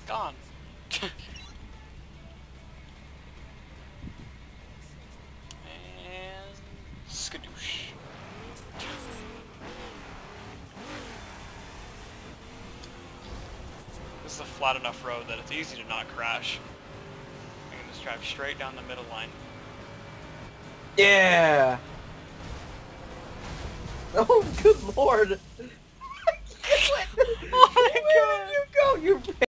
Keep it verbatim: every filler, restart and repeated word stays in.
gone. And skadoosh. This is a flat enough road that it's easy to not crash. I can just drive straight down the middle line. Yeah! Oh, good lord! Oh my god! Where did you go? You